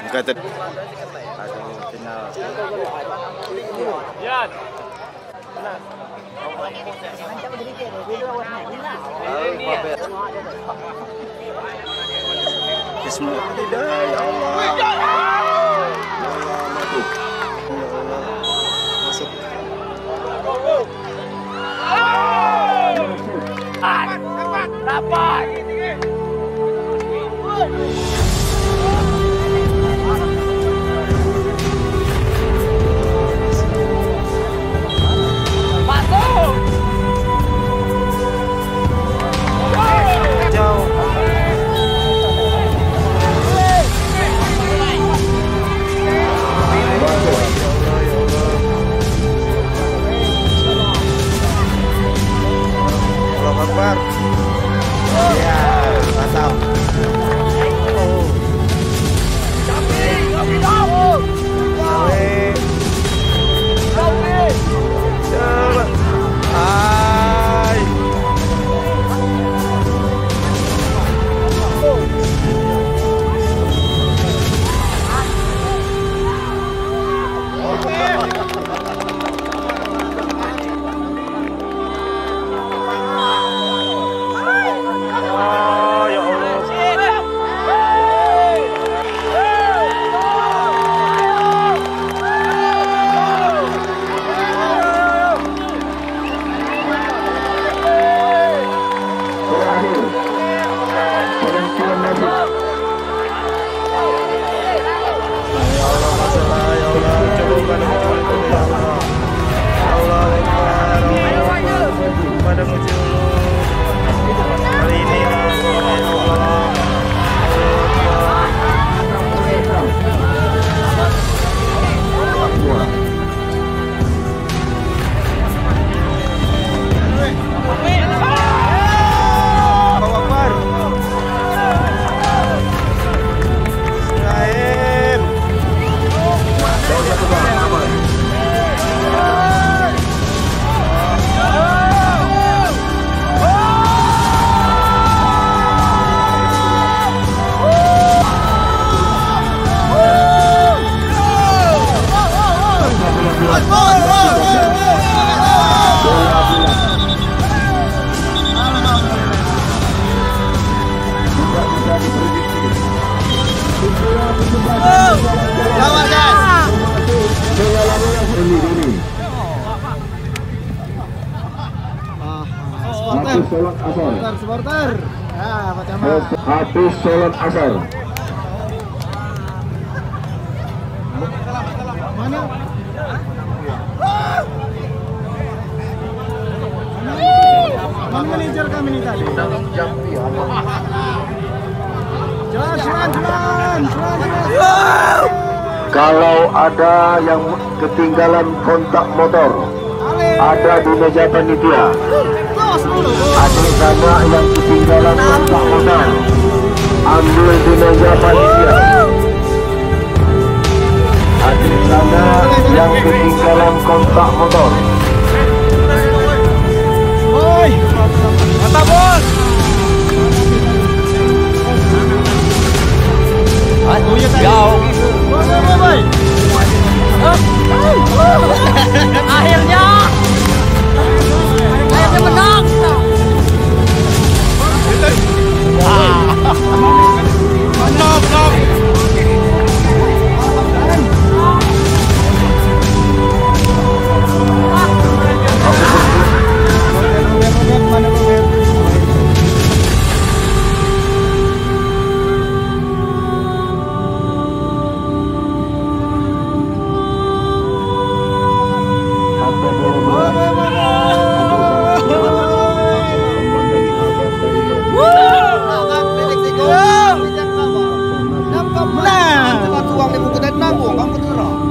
Kata Bismillah, ya Allah. Masuk. Dapat. Supporter. Ya, Pak Camat. Habis sholat asar. Mana? Mana manajer kami ini tadi? Jalan. Kalau ada yang ketinggalan kontak motor, ada di meja panitia. Ada sama yang ketinggalan kontak motor, ambil di meja panitia. Ada sama yang ketinggalan kontak motor. Oi, mantap bos. Akhirnya menang. Menang. Uang di buku dan nanggung, kamu kedua.